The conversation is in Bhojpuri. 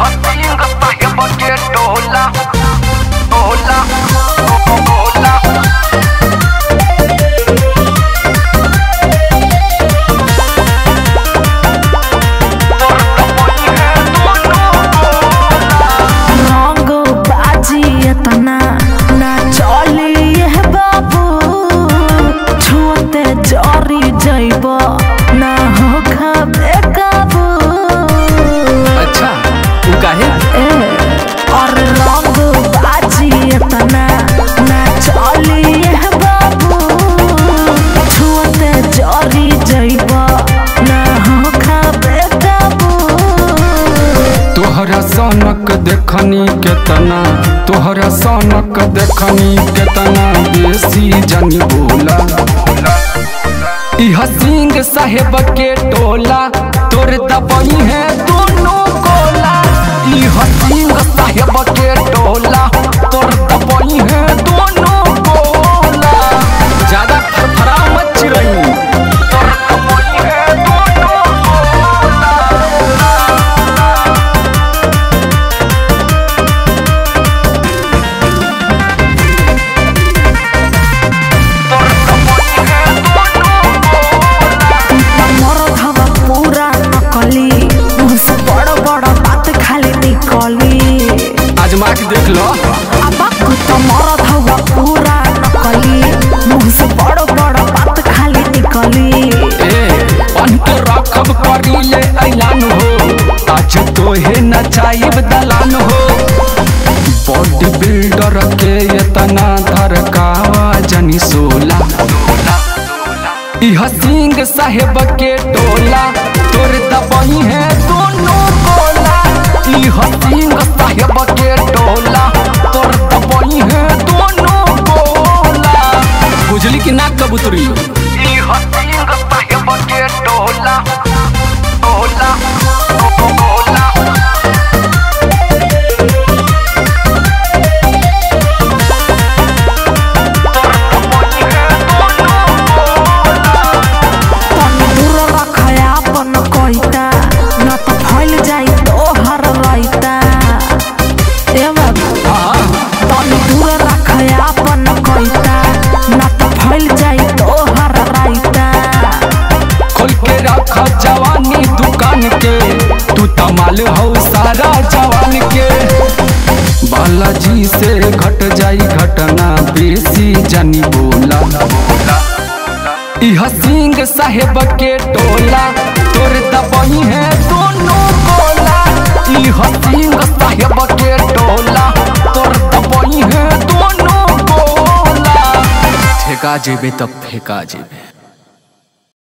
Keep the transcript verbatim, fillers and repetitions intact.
हसीन साहेब के टोला टोला टोला तोहरा सनक देखनी केतना तोहरा सनक देखनी केतना बेसी जानी बोला ई हसीन साहेब के टोला तोर दबई है दोनों कोला ई हसीन साहेब के टोला तोर दबई है दोनों कोला ज्यादा फरफरा मत चिरई आजमा के देख लो तो मरद हवा पूरा नकली मुँह से बड़ बड़ बात खाली निकली पन के रखब करी ले ऐलान हो आज तो हे नचाइब दलान हो बॉडी बिल्डर के इतना धरकावा जनी सोला ई हसीन साहेब के टोला तोर दबई है दोनों कोला ई हसीन साहेब के टोला तोर दबई है दोनों कोला बुझली कि ना कबूतरी ई हसीन साहेब के टोला टोला टोला जवानी दुकान के तू तमाल हो सारा जवान के बालाजी से घट जाई घटना बेसी जानी बोला ई हसीन साहेब के टोला तोर दबई है दोनों कोला ई हसीन साहेब के टोला तोर दबई है दोनों कोला ठेका जेबे तब फेंका जेबे।